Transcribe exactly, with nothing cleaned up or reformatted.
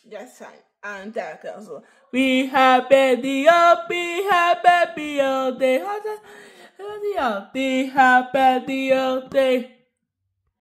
That's fine. And that also. We happy oh, be happy oh day. We happy oh day.